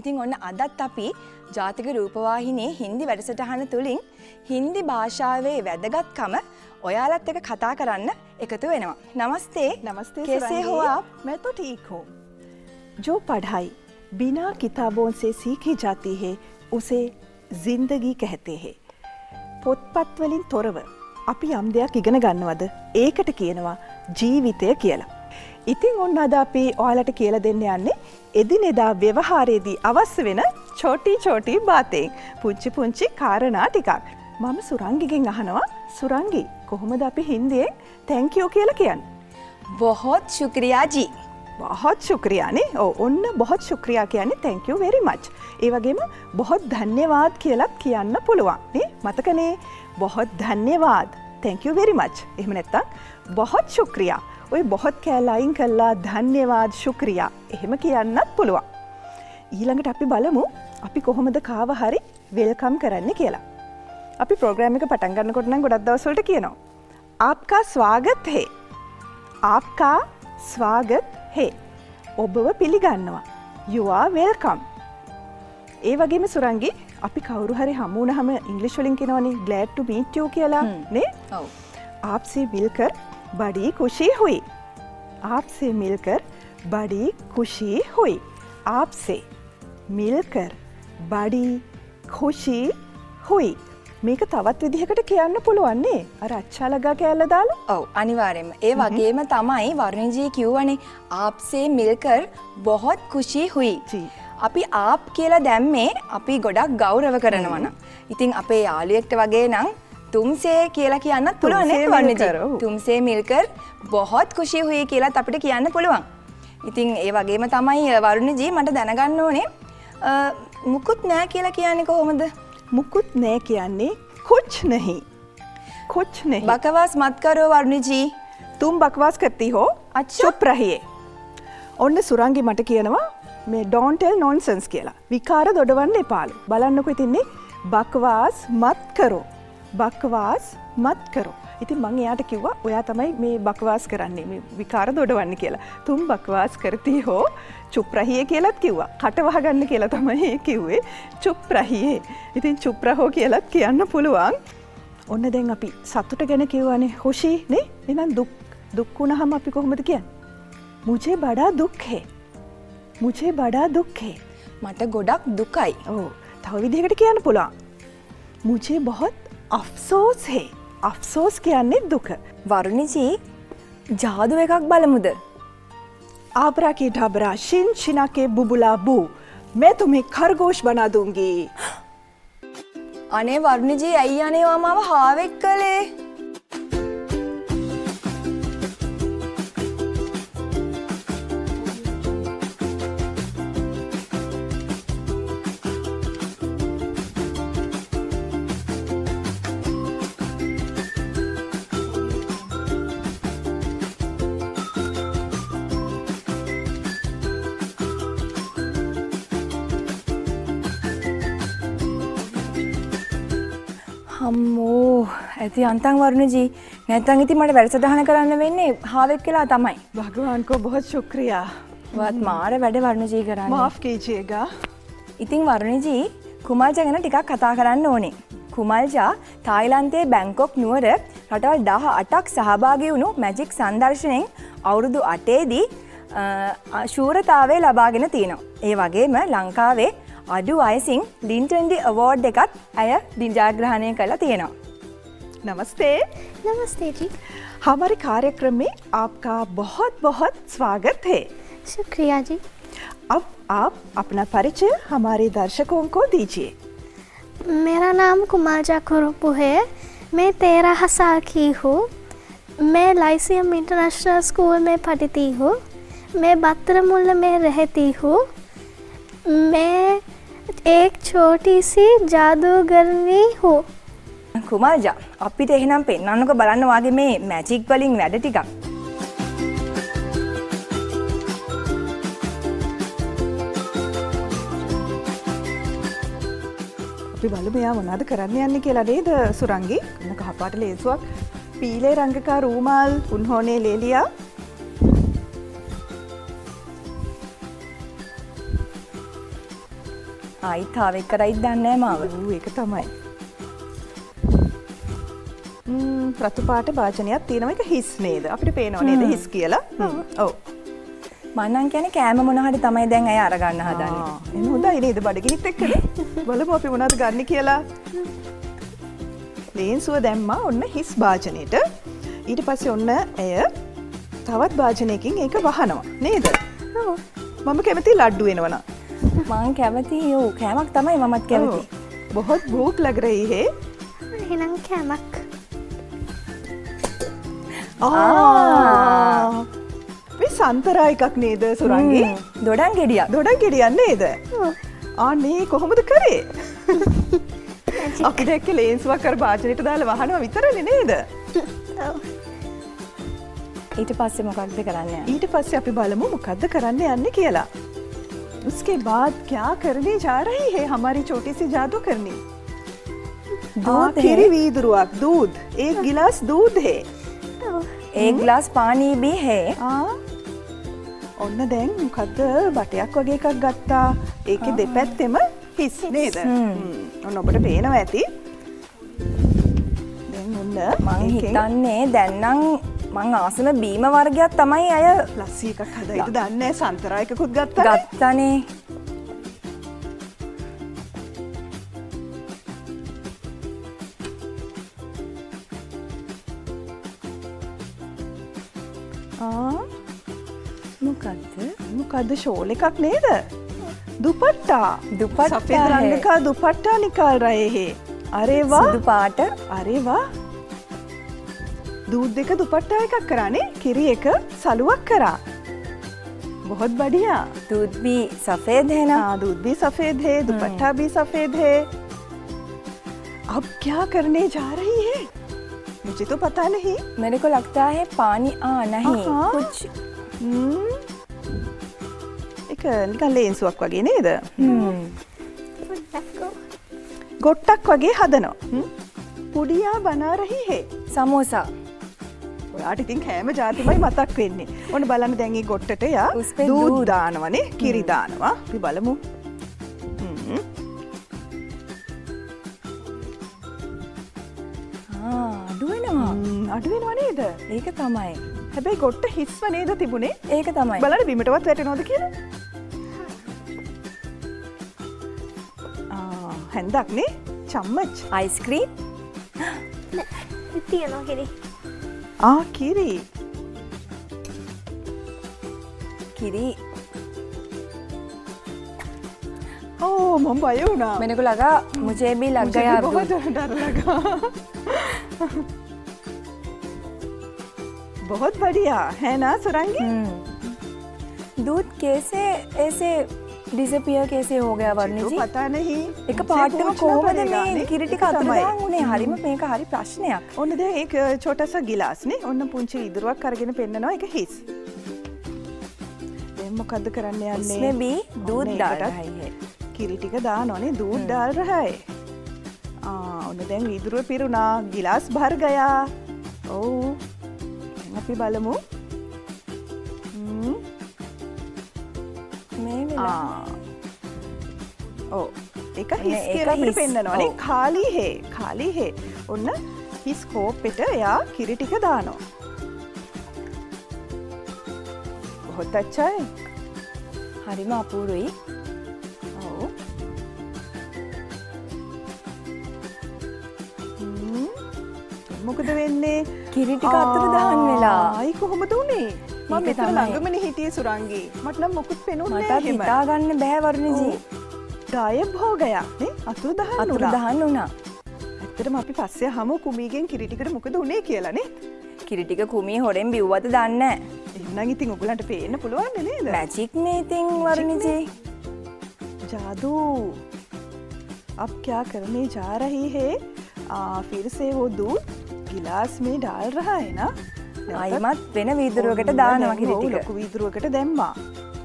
ඉතින් ඔන්න අදත් අපි ජාතික රූපවාහිනියේ හින්දි වැඩසටහන තුලින් හින්දි භාෂාවේ වැදගත්කම ඔයාලත් එක්ක කතා කරන්න එකතු වෙනවා. नमस्ते नमस्ते कैसे हो आप? मैं तो ठीक हूँ. जो पढ़ाई बिना किताबों से सीखी जाती है उसे जिंदगी कहते हैं. පොත්පත් වලින් තොරව අපි යම් දෙයක් ඉගෙන ගන්නවද ඒකට කියනවා ජීවිතය කියලා. ඉතින් ඔන්න අද අපි ඔයාලට කියලා දෙන්න යන්නේ එදිනෙදා ව්‍යවහාරයේදී අවශ්‍ය වෙන චෝටි බාතෙන් පුංචි කාරණා ටිකක්. මම සුරංගිගෙන් අහනවා සුරංගි කොහොමද අපි හින්දියෙන් thank you කියලා කියන්නේ? बहुत शुक्रिया जी. बहुत शुक्रिया නේ. ඔන්න बहुत शुक्रिया කියන්නේ thank you very much. ඒ වගේම बहुत धन्यवाद කියලාත් කියන්න පුළුවන් නේ. මතකනේ बहुत धन्यवाद thank you very much. එහෙම නැත්නම් बहुत शुक्रिया. ඔය बहुत කැලලා අයින් කළා धन्यवाद शुक्रिया. එහෙම කියන්නත් පුළුවන්. ඊළඟට අපි බලමු අපි කොහොමද කාව හරි වෙල්කම් කරන්නේ කියලා. අපි ප්‍රෝග්‍රෑම් එක පටන් ගන්නකොට නම් ගොඩක් දවස් වලට කියනවා. आपका स्वागत है. आपका स्वागत है. ඔබව පිළිගන්නවා. You are welcome. ඒ වගේම සුරංගි අපි කවුරු හරි හමු වුණාම ඉංග්‍රීසි වලින් කියනවනේ glad to meet you කියලා නේ? ඔව්. आपसे मिलकर बड़ी खुशी हुई. आपसे मिलकर बड़ी खुशी हुई. आपसे मिलकर बड़ी खुशी हुई. මේක තවත් විදිහකට කියන්න පුළුවන් නේ. අර අච්චා ලගා කෑල්ල දාලා. ඔව් අනිවාර්යයෙන්ම. ඒ වගේම තමයි වර්ණජී කියවනේ आपसे मिलकर बहुत खुशी हुई. අපි ආප් කියලා දැම්මේ අපි ගොඩක් ගෞරව කරනවා නම්. ඉතින් අපේ යාළුවෙක්ට වගේ නම් तुमसे කියලා කියන්නත් පුළුවන් නේද වර්ණජී? तुमसे मिलकर बहुत खुशी हुई කියලාත් අපිට කියන්න පුළුවන්. ඉතින් ඒ වගේම තමයි වර්ණජී මට දැනගන්න ඕනේ මුකුත් නෑ කියලා කියන්නේ කොහොමද? मुकुट नहीं कियाने कुछ नहीं. कुछ नहीं. बकवास मत करो वरुण जी. तुम बकवास करती हो. अच्छा. चुप रहिए. ඔන්න සුරංගි මට කියනවා මේ don't tell nonsense කියලා. විකාර දොඩවන්න එපාලු. බලන්නකෝ ඉතින්නේ බක්වාස් මත් කරෝ. බක්වාස් මත් කරෝ. ඉතින් මම එයාට කිව්වා ඔයා තමයි මේ බක්වාස් කරන්නේ මේ විකාර දොඩවන්නේ කියලා. तुम बकवास करती हो. චුප් රහියේ කියලාත් කිව්වා. කට වහගන්න කියලා තමයි කිව්වේ. චුප් රහියේ. ඉතින් චුප් රහෝ කියලාත් කියන්න පුළුවන්. ඔන්න දැන් අපි සතුට ගැන කියවනේ खुशी නේ? එහෙනම් දුක් වුණාම අපි කොහොමද කියන්නේ? मुझे बड़ा दुख है. मुझे बड़ा दुख है. මට ගොඩක් දුකයි. ඔව්. තව විදිහකට කියන්න පුළුවන්. मुझे बहुत अफसोस है. अफसोस කියන්නේ දුක. වරුණජී ජාදු එකක් බලමුද? आबरा के ढाबरा शिन शिना के बुबुला बू मैं तुम्हें खरगोश बना दूंगी. අනේ වරුණජී ඇයි අනේ මාව හාවෙක් කළේ? අම්මෝ ඇති අන්තං වරුණජී නැත්නම් ඉතින් මට වැඩසටහන කරන්න වෙන්නේ හාවෙක් කියලා තමයි. भगवान को बहुत शुक्रिया. වත් මාර වැඩ වරුණජී කරන්නේ. माफ कीजिएगा. ඉතින් වරුණජී කුමල්ජා ගැන ටිකක් කතා කරන්න ඕනේ. කුමල්ජා තායිලන්තයේ බැංකොක් නුවර රටවල් 18ක් සහභාගී වුණු මැජික් සංදර්ශනයෙන් අවුරුදු 8ේදී ශූරතාවය ලබාගෙන තිනවා. ඒ වගේම ලංකාවේ අඩු වයසින් ලින්ටන්ඩි අවෝඩ් එකත් ඇය ජයග්‍රහණය කළා තියෙනවා. नमस्ते. नमस्ते जी. हमारे कार्यक्रम में आपका बहुत बहुत स्वागत है. शुक्रिया जी. अब आप अपना परिचय हमारे दर्शकों को दीजिए. मेरा नाम कुमाजा कुरुपु है. मैं 13 साल की हूँ. मैं लाइसियम इंटरनेशनल स्कूल में पढ़ती हूँ. मैं बातरमुल्ला में रहती हूँ. मैं एक छोटी सी जादूगरनी हूँ. කුමල්ජා අපිට එහෙනම් පෙන්වන්නකෝ බලන්න වාගේ මේ මැජික් වලින් වැඩ ටිකක්. අපි බලමු යා මොනවද කරන්න යන්නේ කියලා නේද සුරංගි? කහපාට ලේසුවක් पीले रंग का रूमाल उन्होंने ले लिया. ආයි තාව එක කරයිද දන්නේ නැහැ මාව. ඒක තමයි. රතු පාට භාජනයක් තියෙනවා ඒක හිස් නේද? අපිට පේනව නේද හිස් කියලා? ඔව්. මම නම් කියන්නේ කෑම මොන හරි තමයි දැන් අය අරගන්න හදන්නේ. එන්න හොඳයි නේද බඩගිනිත් එක්කනේ. බලමු අපි මොනවද ගන්න කියලා. ලේන්සුව දැම්මා ඔන්න හිස් භාජනෙට. ඊට පස්සේ ඔන්න ඇය තවත් භාජනයකින් ඒක වහනවා නේද? ඔව්. මම කැමති ලඩ්ඩු වෙනවනම්. මං කැමති යෝ කෑමක් තමයි මමත් කැමති. बहुत भूख लग रही है. එහෙනම් කෑමක්. මේ සන්තරා එකක් නේද සුරංගී? දොඩම් ගෙඩියක්. දොඩම් ගෙඩියක් නේද? අනේ කොහොමද කරේ? අපි දැක්ක ලේන්සුවක් අර භාජනෙට දාලා වහනවා විතරනේ නේද? ඔව්. ඊට පස්සේ මොකක්ද කරන්න යන්නේ? ඊට පස්සේ අපි බලමු මොකද්ද කරන්න යන්නේ කියලා. उसके बाद क्या करने जा रही है हमारी छोटी सी जादूगरनी? दूध है। खीरी वीदरुआक दूध. एक गिलास दूध है. एक ग्लास पानी भी है. ඔන්න දැන් මොකද්ද බටයක් වගේ එකක් ගත්තා. ඒකේ දෙපැත්තෙම හිස් නේද? ඔන්න ඔබට පේනවා ඇති. දැන් ඔන්න මං හිතන්නේ දැන් නම් මං ආසම බීම වර්ගයක් තමයි අය ලස්සී එකක් හදයිද දන්නේ නැහැ සන්තරා එකකුත් ගත්තා. ගත්තනේ. මොකද්ද शॉल එකක් नේද? दुपट्टा. दुपट्टा सफेद रंग का दुपट्टा निकाल रहे हैं. अरे वाह. සුදු පාට. अरे वाह. दूध देක दुपट्टा එකක් කරානේ. කිරි එක සලුවක් කරා. बहुत बढ़िया. दूध भी सफेद है ना? हाँ दूध भी सफेद है, दुपट्टा भी सफेद है. अब क्या करने जा रही है? मुझे तो पता नहीं. मेरे को लगता है पानी नहीं कुछ එක නිකන් ලේන්සුවක් වගේ නේද? ගොට්ටක් වගේ හදනවා. පුඩියා බනා රහි है. समोसा. ඔයාට ඉතින් කෑම ජාතිමයි මතක් වෙන්නේ. ඔන්න බලන්න දැන් මේ ගොට්ටට යා दूध දානවනේ, කිරි දානවා. අපි බලමු. අඩු වෙනවා. අඩු වෙනවා නේද? ඒක තමයි. හැබැයි ගොට්ට හිස්ව නේද තිබුණේ? ඒක තමයි. බලන්න බිමටවත් වැටෙනවද කියලා? හැන්දක් නේ? චම්මච්. අයිස්ක්‍රීම්. තියනවා කිරි. කිරි. කිරි. මම බය වුණා. मेरे को लगा मुझे भी लग गया अब बहुत डर लगा. बहुत बढ़िया है ना सुरंगी? दूध कैसे ऐसे डिसअपियर कैसे हो गया वर्णी जी? पता नहीं. එක පාටම කොහොමද මේ කිරි ටික අතට දාන්නේ? හරිම මේක හරි ප්‍රශ්නයක්. ඔන්න දැන් ඒක छोटा सा गिलास නේ. ඔන්න පුංචි ඉදරුවක් අරගෙන පෙන්නනවා ඒක හිස්. දැන් මොකද්ද කරන්න යන්නේ? इसमें भी दूध डाल रहा है. කිරි ටික දානවනේ दूध डाल रहा है. ඔන්න දැන් ඉදරුව පිරුණා. गिलास भर गया. ඔව්. අපි බලමු. එක හිස් කියලා අපිට පෙන්නනවානේ. खाली है खाली है. ඔන්න හිස් කෝප්පෙට එයා කිරි ටික දානවා. बहुत अच्छा है. හරිම අපූරුයි. ඔව්. මොකද වෙන්නේ? කිරි ටික අතට දාන්න වෙලා. ආයි කොහොමද උනේ? මම මෙතන ළඟමනේ හිටියේ සුරංගී. මට නම් මොකුත් පෙනුන්නේ නැහැ. මට හිතා ගන්න බෑ වර්ණ ජී. गायब हो गया නේ අතුරු දහන්න උනා. ඇත්තටම අපි පස්සේ හමු කුමීගෙන් කිරි ටිකට මොකද උනේ කියලා නේ. කිරි ටික කුමී හොරෙන් බිව්වද දන්නේ නැහැ. එහෙනම් ඉතින් ඔයගලන්ට පේන්න පුළුවන් නේද? मैजिक ने इतिंग वरुणी जी. जादू. अब क्या करने जा रही है? फिर से वो दूध गिलास में डाल रहा है ना? ආයිමත් වෙන වීදුරුවකට දානවා කිරි ටික. ලොකු වීදුරුවකට දැම්මා.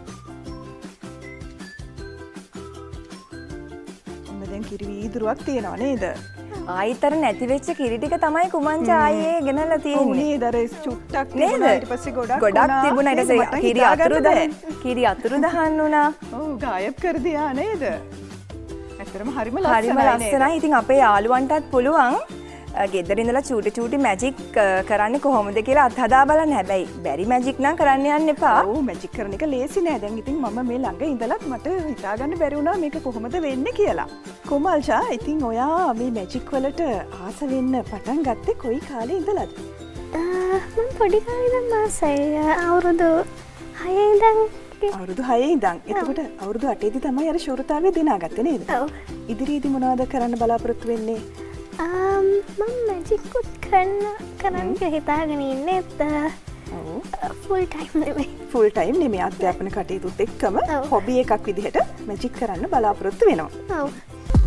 ඔන්න දැන් කිරි වීදුරුවක් තියෙනවා නේද? ආයිතර නැති වෙච්ච කිරි ටික තමයි කුමංච ආයේ ගෙනල්ලා තියෙන්නේ. නේද? අර චුට්ටක් තිබුණා ඊට පස්සේ ගොඩක් තිබුණා ඊට පස්සේ කිරි අතුරු දාන්න උනා. गायब कर दिया නේද? ඇත්තටම හරිම ලස්සනයි. ඉතින් අපේ යාළුවන්ටත් පුළුවන් ගෙදර ඉඳලා චූටි මැජික් කරන්නේ කොහොමද කියලා අත්හදා බලන්න. හැබැයි බැරි මැජික් නම් කරන්න යන්න එපා. ඔව් මැජික් කරන එක ලේසි නෑ. දැන් ඉතින් මම මේ ළඟ ඉඳලත් මට හිතාගන්න බැරි වුණා මේක කොහොමද වෙන්නේ කියලා. කොමල්ෂා ඉතින් ඔයා මේ මැජික් වලට ආස වෙන්න පටන් ගත්තේ කොයි කාලේ ඉඳලාද? මම පොඩි කාලේ ඉඳන් ආසයි. අවුරුදු 6 ඉඳන්. අවුරුදු 6 ඉඳන්. එතකොට අවුරුදු 8 දී තමයි අර ශූරතාවය දිනාගත්තේ නේද? ඔව්. ඉදිරියේදී මොනවද කරන්න බලාපොරොත්තු වෙන්නේ? මම මැජික්කුත් කරන්න හිතාගෙන ඉන්නෙත් ෆුල් ටයිම් නෙමෙයි. ෆුල් ටයිම් නෙමෙයි අධ්‍යාපන කටයුතුත් එක්කම හොබි එකක් විදිහට මැජික් කරන්න බලාපොරොත්තු වෙනවා. ඔව්.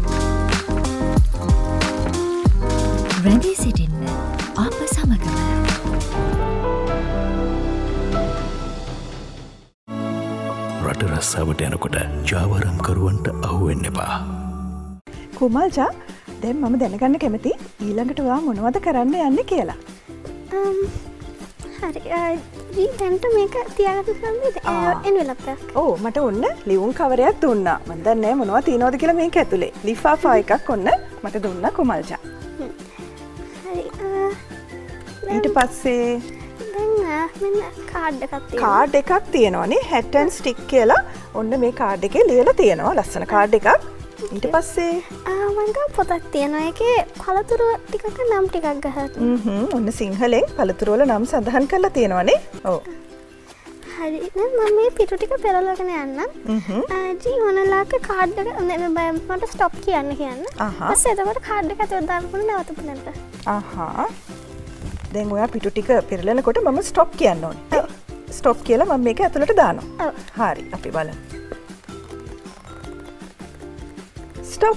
රැඳී සිටින්න අප සමගම. රට රස්සාවට යනකොට ජාවාරම්කරුවන්ට අහුවෙන්න එපා. කුමල්ජා දැන් මම දැනගන්න කැමති ඊළඟට ඔයා මොනවද කරන්න යන්නේ කියලා. හරි. දැන්ට මේක තියාගන්න සම්බන්ධ එන්වෙලප් එකක්. ඔව් මට ඔන්න ලියුම් කවරයක් දුන්නා. මම දන්නේ නැහැ මොනවද තියෙනවද කියලා මේක ඇතුලේ. ලිෆාෆා එකක් ඔන්න මට දුන්නා කුමල්ජා. හරි. ඊට පස්සේ දැන් මෙන්න කාඩ් එකක් තියෙනවා. කාඩ් එකක් තියෙනවානේ hat and stick කියලා. ඔන්න මේ කාඩ් එකේ ලියලා තියෙනවා ලස්සන කාඩ් එකක්. ඊට පස්සේ මංගා පොතක් තියෙනවා. ඒකේ පළතුරු ටිකක නම් ටිකක් ගහලා. ඔන්න සිංහලෙන් පළතුරු වල නම් සඳහන් කරලා තියෙනවානේ. ඔව්. හරි. දැන් මම මේ පිටු ටික පෙරලගෙන යන්නම්. ජී මොනලාක කාඩ් එක මට ස්ටොප් කියන්න. ඊපස්සේ එතකොට කාඩ් එක ඇතුලට දාන්න පුළුවන් නැවතුපු නැද්ද? දැන් ඔයා පිටු ටික පෙරලනකොට මම ස්ටොප් කියන්න ඕනේ. ස්ටොප් කියලා මම මේක ඇතුලට දානවා. හරි. අපි බලමු. ස්ටොප්.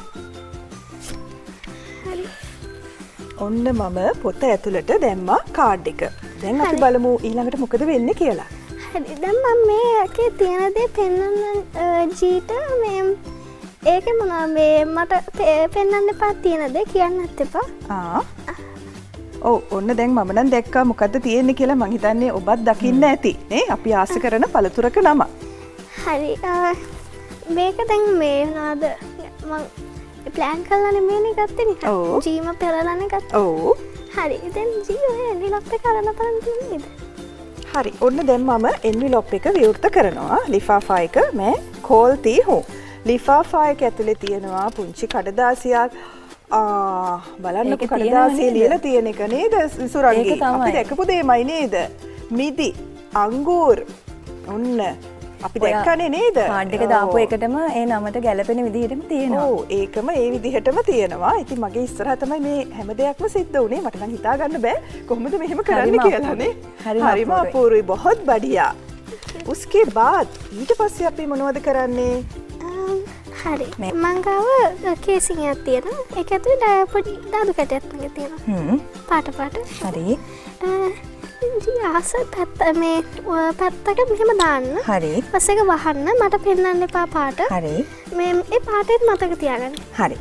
හරි. ඔන්න මම පොත ඇතුළට දැම්මා කාඩ් එක. දැන් අපි බලමු ඊළඟට මොකද වෙන්නේ කියලා. හරි. දැන් මම මේකේ තියෙන දේ පෙන්වන්න ජීට මේ ඒකේ මොනවා මේ මට පෙන්වන්න එපා තියෙන දේ කියන්නත් එපා. ඔව් ඔන්න දැන් මම නම් දැක්කා මොකද්ද තියෙන්නේ කියලා. මං හිතන්නේ ඔබත් දකින්න ඇති නේ අපි ආස කරන පළතුරක නම. හරි. මේක දැන් මේ මොනවාද මං ප්ලෑන් කරලා නෙමෙයිනේ ගත්තේ නේ. ජීම පෙරලානේ ගත්තා. ඔව්. හරි. දැන් ජී ඔය එන්විලොප් එක අරලා බලන්න තියෙන්නේද? හරි. ඔන්න දැන් මම එන්විලොප් එක විවෘත කරනවා. ලිෆාෆා එක मैं खोलती हूँ. ලිෆාෆා එක ඇතුලේ තියෙනවා පුංචි කඩදාසියක්. බලන්නකො කඩදාසියේ ලියලා තියෙන එක නේද සුරංගි? අපි දැකපු දෙයමයි නේද? මිදි, අඟුරු. ඔන්න අපි දැක්කනේ නේද? කාඩ් එක දාපු එකටම ඒ නමට ගැලපෙන විදිහටම තියෙනවා. ඔව් ඒකම ඒ විදිහටම තියෙනවා. ඉතින් මගේ ඉස්සරහ තමයි මේ හැම දෙයක්ම සිද්ධ වුණේ. මට නම් හිතා ගන්න බෑ කොහොමද මෙහෙම කරන්න කියලා නේ. හරිම අපූර්වයි. बहुत बढ़िया. उसके बाद ඊට පස්සේ අපි මොනවද කරන්නේ? හරි. මං ගාව කේසින් එකක් තියෙනවා. ඒක ඇතුලේ පොඩි දාදු කැටයක් වගේ තියෙනවා. පාට. හරි. ජී ආස පැත්ත මේ පැත්තක මෙහෙම දාන්න. හරි. පස්සේ ඒක වහන්න. මට පෙන්වන්න එපා පාට. හරි. මේ ඒ පාටෙත් මතක තියාගන්න. හරි.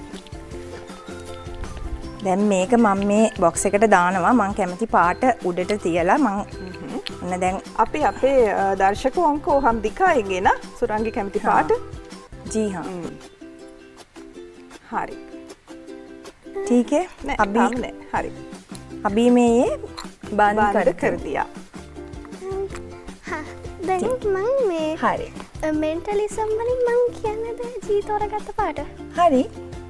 දැන් මේක මම මේ බොක්ස් එකට දානවා. මං කැමති පාට උඩට තියලා මං ඔන්න දැන් අපි අපේ දර්ශකෝं को हम दिखाएंगे ना सुरंगी කැමති පාට. जी हाँ. हरी ठीक है. अभी मैं ये बंद कर दिया. हाँ. දැන් මං මේ හරි. මෙන්ටලිසම් වලින් මං කියන්නද ජී තෝරගත්ත පාට. හරි.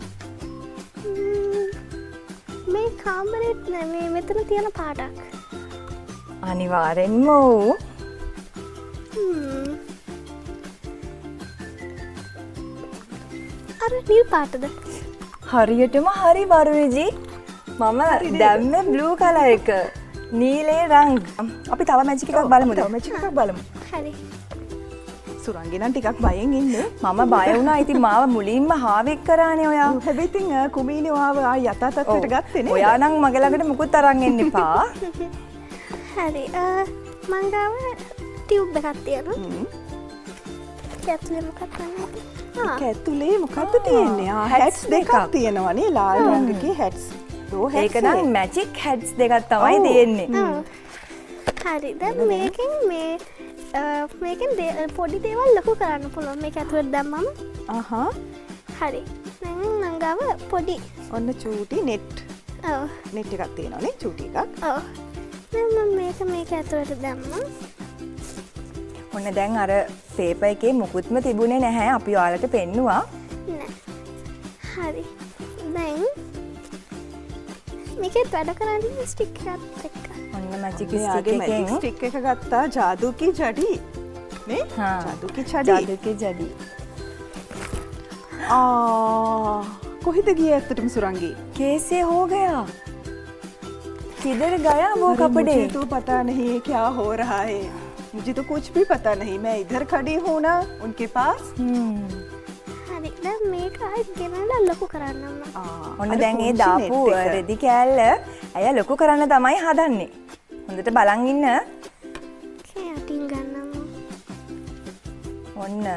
මේ කාමරෙත් මේ මෙතන තියෙන පාටක්. අනිවාර්යෙන්ම ඔව්. අර නිල් පාටද? හරියටම හරි වරුණිජී. මම දැම්මේ බ්ලූ කලර් එක. නීලේ රංග. අපි තව මැජික් එකක් බලමුද? තව මැජික් එකක් බලමු. හරි. සුරංගි නම් ටිකක් බයෙන් ඉන්නේ. මම බය වුණා. ඉතින් මාව මුලින්ම හාවෙක් කරානේ ඔයා. හැබැයි ඉතින් කුමීනේ ඔයාව යථා තත්ත්වයට ගත්තේ නේ. ඔයා නම් මගේ ළඟට මුකුත් අරන් එන්න එපා. හරි. මං ගාව ටියුබ් එකක් තියෙනවා. ඇතුලේ මොකක්ද තියෙන්නේ? ඇතුලේ මොකක්ද තියෙන්නේ? හැට්ස් දෙකක් තියෙනවානේ. ලාල් රංගකේ හැට්ස්. ඒක නම් මැජික් හැට්ස් දෙකක් තමයි තියෙන්නේ. හරි. දැන් මේකෙන් පොඩි දේවල් ලොකු කරන්න පුළුවන්. මේක ඇතුලට දැම්මම. අහා. හරි. දැන් ගාව පොඩි ඔන්න චූටි නෙට් ඔව් එකක් තියෙනවානේ චූටි එකක්. ඔව් මම මේක ඇතුළට දැම්මා. ඔන්න දැන් අර පේපර් එකේ මුකුත්ම තිබුණේ නැහැ. අපි ඔයාලට පෙන්නුවා. නෑ. හරි. දැන් මේකේ වැඩ කරන්නේ ස්ටික් එකත් එක්ක. ඔන්න මැජික් මෙයාගේ ස්ටික් මැජික් එකෙන් ස්ටික් එක ගත්තා ජාදුකි ජඩි. නේ? हाँ ජාදුකි ජඩි. जादू जड़ी කොහෙද ගියේ ඇත්තටම සුරංගී? कैसे हो गया किधर गया वो अरे कपड़े मुझे तो पता नहीं क्या हो रहा है. मुझे तो कुछ भी पता नहीं. मैं इधर खड़ी हूँ ना उनके पास. හරි. දැන් මේක ආයෙත් ගෙනල්ලා ලොකු කරන්නම. ඔන්න දැන් ඒ දාපු රෙදි කෑල්ල ඇය ලොකු කරන්න තමයි හදන්නේ. හොඳට බලන් ඉන්න. යටින් ගන්නම. ඔන්න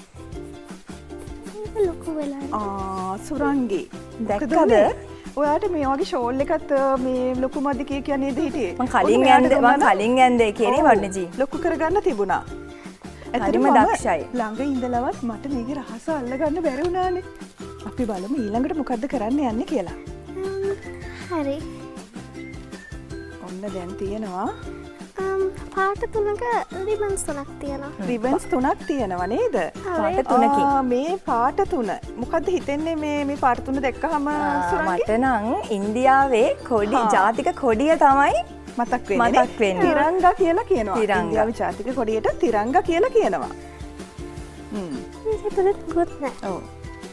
මේක ලොකු වෙලා. සුරංගී දැක්කද? ඔයාට මේ වගේ ෂෝල් එකත් මේ ලොකු මදි කියන්නේ නේද හිටියේ? මං කලින් යන්නේ කියන්නේ වර්ණජී. ලොකු කරගන්න තිබුණා. හරිම දක්ෂයි. ළඟ ඉඳලවත් මට මේකේ රහස අල්ලගන්න බැරි වුණානේ. අපි බලමු ඊළඟට මොකද්ද කරන්න යන්නේ කියලා. හරි. ඔන්න දැන් තියෙනවා පාට තුනක රිබන්ස් තුනක් තියෙනවා. රිබන්ස් තුනක් තියෙනවා නේද? පාට තුනකින්. මේ පාට තුන. මොකද්ද හිතෙන්නේ මේ පාට තුන දැක්කහම සුරංගී? මට නම් ඉන්දියාවේ කොඩි ජාතික කොඩිය තමයි මතක් වෙන්නේ. තිරංගා කියලා කියනවා. ඉන්දියාවේ ජාතික කොඩියට තිරංගා කියලා කියනවා. මේක තුනක් ගොත් නෑ. ඔව්.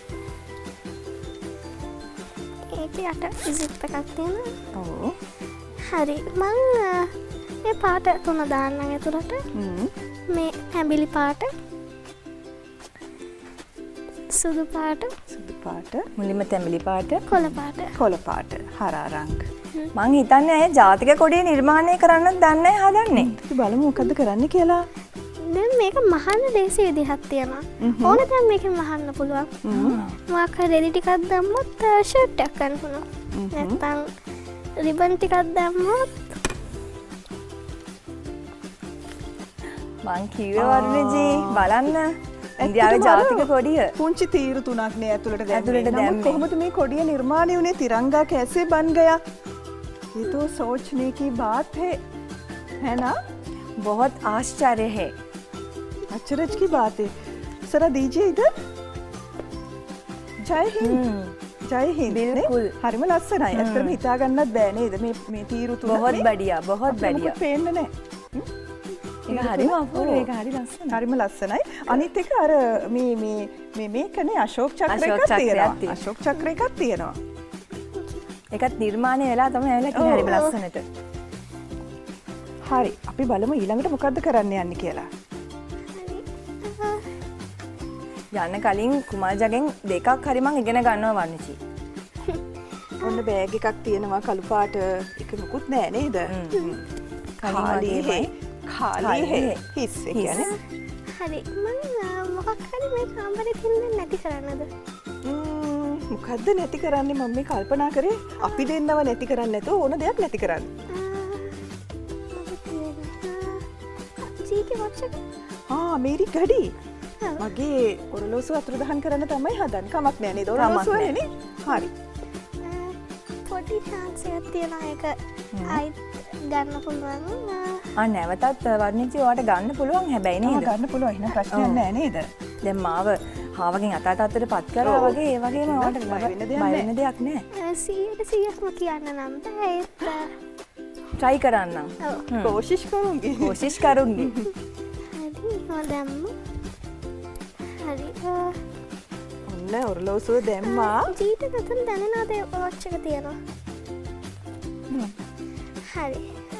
ඒක යට zip එකක් තියෙනවා. ඔව්. හරි. මං මේ පාට තුන දාන්නම් ඇතුළට. මේ ඇඹිලි පාට. සුදු පාට. මුලින්ම තැඹිලි පාට. කොළ පාට. හරා රංග. මං හිතන්නේ ඇය ජාතික කොඩිය නිර්මාණය කරන්නත් දන්නේ හදන්නේ. අපි බලමු මොකද්ද කරන්න කියලා. දැන් මේක මහන්න දේශ විදිහක් තියෙනවා. ඕන දැන් මේකෙන් මහන්න පුළුවන්. මොකක් හරි රෙදි ටිකක් දැම්මොත් ෂර්ට් එකක් ගන්න පුළුවන්. නැත්නම් රිබන් ටිකක් දැම්මොත් මං කිව්වේ වර්ණජී බලන්න ඉන්දියාවේ ජාතික කොඩිය. පුංචි තීරු තුනක් නේ ඇතුළට ඇතුළට දැම්මේ. කොහොමද මේ කොඩිය නිර්මාණය වුණේ? තිරංගා कैसे बन गया? ये तो सोचने की बात है ना? बहुत आश्चर्य है. अचरज की बात है. जरा दीजिए इधर. जय हिंद. जय हिंद. बिल्कुल. हरिम लස්සනයි. ඇත්තටම හිතා ගන්නත් බෑ නේද මේ තීරු තුන. बहुत बढ़िया बहुत बढ़िया. පේන්නේ නැහැ. ඒක හරිම අපූර්ව. ඒක හරි ලස්සනයි. හරිම ලස්සනයි. අනිත් එක අර මේකනේ අශෝක් චක්‍රයක තියෙනවා. අශෝක් චක්‍රයක තියෙනවා. ඒකත් නිර්මාණය වෙලා තමයි ඇවිල්ලා තියෙන්නේ හරිම ලස්සනට. හරි. අපි බලමු ඊළඟට මොකද්ද කරන්න යන්නේ කියලා. යන්න කලින් කුමාජගෙන් දෙකක් හරි මං ඉගෙන ගන්නවා වර්ණජී. ඔන්න බෑග් එකක් තියෙනවා කළු පාට. ඒක මොකුත් නෑ නේද? खाली है हिस्से කියන්නේ. හරි. මම මොකක් හරි මේ කාමරේ තින්නේ නැති කරන්නද? මොකද්ද නැති කරන්නේ මම මේ කල්පනා කරේ අපි දෙන්නව නැති කරන්නේ නැතුව ඕන දෙයක් නැති කරන්න. ජීකේ වොච් එක. මේරි ගඩි. මගේ ඔරලෝසුව අතුරුදහන් කරන්න තමයි හදන්නේ. කමක් නෑ නේද? ඔරලෝසුවනේ නේ. හරි. පොඩි chance එකක් තියෙනවා ඒක ආයිත් ගන්න පුළුවන්. නැවතත් වර්ණජී ඔයාට ගන්න පුළුවන් හැබැයි නේද? ගන්න පුළුවන්. එහෙනම් ප්‍රශ්නයක් නෑ නේද? දැන් මාව හාවගෙන් අතට පත් කරා වගේ ඒ වගේම ඔයාට බය වෙන්න දෙයක් නෑ. 100%ක්ම කියන්න නම් බෑ ඒත් try කරන්නම්. कोशिश करूंगी. कोशिश करूंगी. හරි. දැම්ම. හරි. ඔන්න ඔරලෝසුව දැම්මා. ජීට මෙතන දැනෙනවද වොච් එක තියෙනවා? හරි.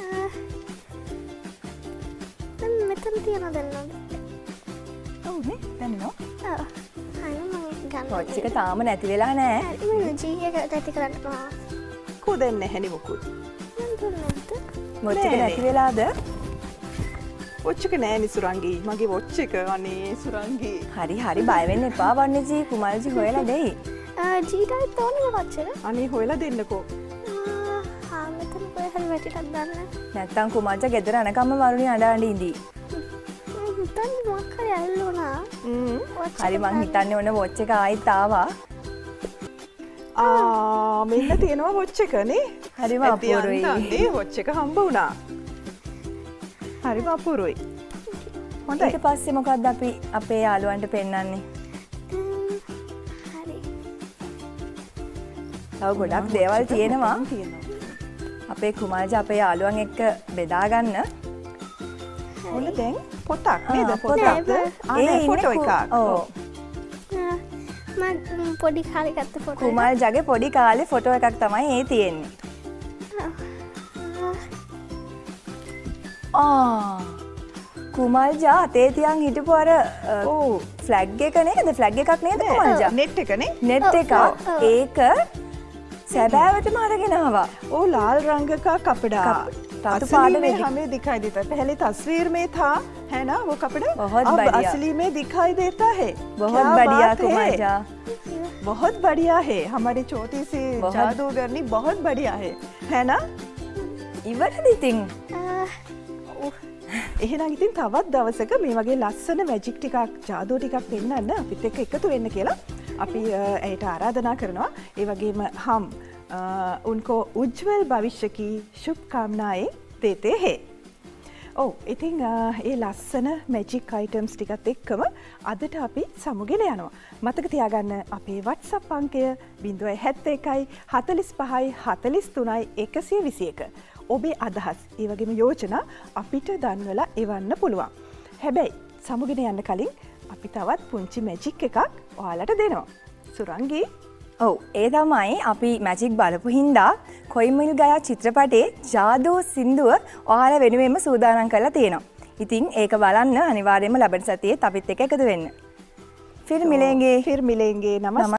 මෙතන තියෙනවා දැන්නවද? ඔව් නේ දැනෙනවා. ඔව්. හරි මම ගන්න. වොච් එක තාම නැති වෙලා නෑ. හරි මම ජී එක නැති කරන්න ඕන. කෝ දෙන්නේ නැහැ නේ මොකුත්. මම දුන්නද? වොච් එක නැති වෙලාද? වොච් එක නෑ නේ සුරංගී. මගේ වොච් එක අනේ සුරංගී. හරි හරි බය වෙන්න එපා වර්ණජී කුමාල්ජී හොයලා දෙයි. ජීටත් ඕනේ වොච් එක. අනේ හොයලා දෙන්නකෝ. මෙතන කොහේ හරි වැටිටක් දාන්න. නැත්තම් කුමාල්ජා ගෙදර අනකම්ම වරුණේ අඬ ඉඳී. හිතන්නේ මොකක් හරි ඇල්ලුණා. හරි මං හිතන්නේ ඔන්න වොච් එක ආයිත් ආවා. මෙන්න තියෙනවා වොච් එක නේ. හරිම අපූරුයි. නේ වොච් එක හම්බ වුණා. හරිම අපූරුයි. හොඳයි. ඊට පස්සේ මොකක්ද අපි අපේ යාළුවන්ට පෙන්වන්නේ? හරි. තව ගොඩක් දේවල් තියෙනවා. අපේ කුමාරජා අපේ යාළුවන් එක්ක බෙදා ගන්න. ඔන්න දැන් පොතක් නේද? පොතක්. පොතක්ද? ඒ ෆොටෝ එකක්. ඔව්. මම පොඩි කාලේ ගත්ත ෆොටෝ. කුමාරජාගේ පොඩි කාලේ ෆොටෝ එකක් තමයි ඒ තියෙන්නේ. කුමාරජා අතේ තියන් හිටපු අර ෆ්ලැග් එක නේද? ෆ්ලැග් එකක් නේද කුමාරජා? නෙට් එක නේ? नेट එක ඒක සැබෑවටම අරගෙන ආවා. ओ लाल रंग का कपड़ा तातु असली पाड़ में में हमें दिखाई देता है। पहले तस्वीर में था है ना वो कपड़ा, बहुत अब बढ़िया। असली में दिखाई देता है। बहुत क्या बढ़िया बात है। कुमारजा। बहुत बढ़िया है। हमारी छोटी सी बहुत- जादूगरनी बहुत बढ़िया है ना? ඉවරද ඉතින්? එහෙනම් ඉතින් තවත් දවසක මේ වගේ ලස්සන මැජික් ටිකක් ජාදු ටිකක් පෙන්වන්න අපිත් එක්ක එකතු වෙන්න කියලා අපි ඇයට ආරාධනා කරනවා. ඒ වගේම हम उनको उज्जवल भविष्य की शुभकामनाएं देते हैं. ඔව් ඉතින් ඒ ලස්සන මැජික් අයිටම්ස් ටිකත් එක්කම අදට අපි සමුගෙන යනවා. මතක තියාගන්න අපේ WhatsApp අංකය 071 45 43 121. ඔබේ අදහස් ඒ වගේම යෝජනා අපිට දන්වලා එවන්න පුළුවන්. හැබැයි සමුගෙන යන්න කලින් අපි තවත් පුංචි මැජික් එකක් ඔයාලට දෙනවා. සුරංගී ඔව් ඒ තමයි අපි මැජික් බලපු හින්දා කොයිමිල් ගයා චිත්‍රපටයේ ජාදූ සින්දුව ඔයාලා වෙනුවෙන්ම සූදානම් කරලා තියෙනවා. ඉතින් ඒක බලන්න අනිවාර්යයෙන්ම ලබන සතියේ අපිත් එක්ක එකතු වෙන්න. फिर मिलेंगे නමස්කාර.